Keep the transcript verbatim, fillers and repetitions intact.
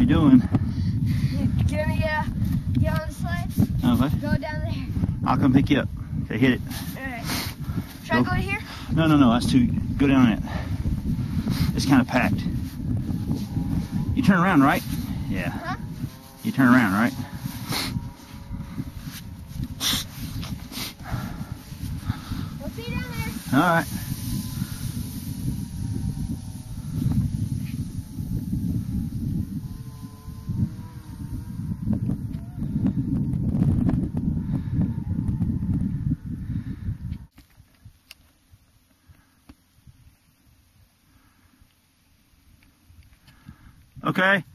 you doing? Can we uh, get on the slides? Okay. Go down there. I'll come pick you up. Okay, hit it. Alright. Should I go here? No, no, no. That's too. Go down it. It's kind of packed. You turn around, right? Yeah. Huh? You turn around, right? We'll see you down there. All right. Okay.